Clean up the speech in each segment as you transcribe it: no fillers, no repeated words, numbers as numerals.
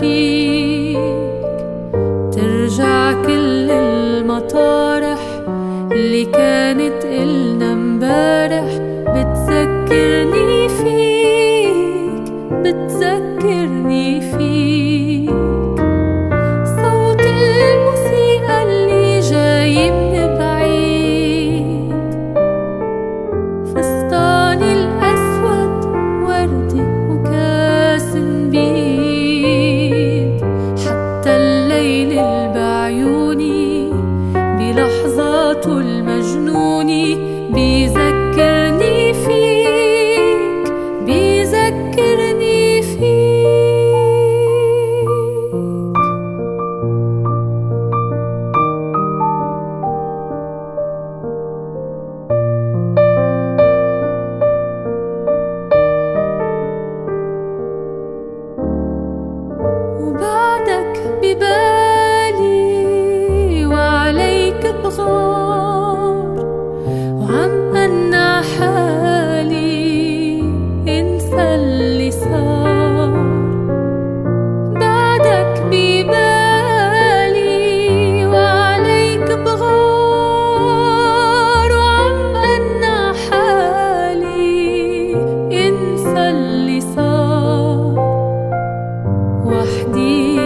فيك ترجع كل المطارح اللي كانت إلنا امبارح. بتذكرني فيك بتذكرني فيك صوت الموسيقى اللي جاي من بعيد، فستاني الأسود وردي وكاس بيد، حتى الليل اللي بعيوني بلحظاته المجنوني بيذكرني فيك بيذكرني فيك. وبعدك ببالي وعليك بغار، وعم أنع حالي انسى اللي صار. بعدك ببالي وعليك بغار، وعم أنع حالي انسى اللي صار. وحدي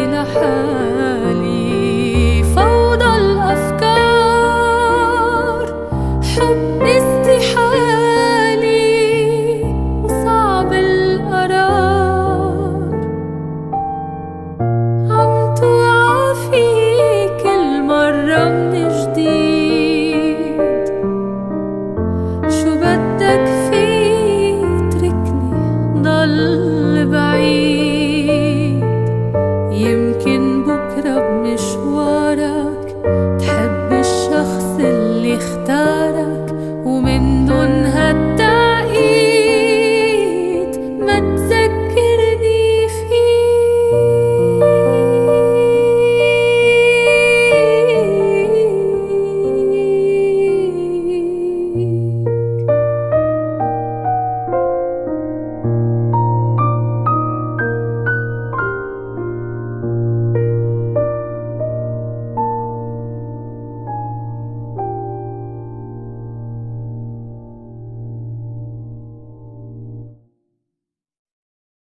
لحالي فوضى الأفكار، حب استحالي وصعب القرار. عم توعى فيك كل مرة من جديد، شو بدك فيه اتركني ضل بعيد. يمكن بكرة بمشوارك تحب الشخص اللي اختارك، ومن دون هالتعقيد ما تذكرني فيك.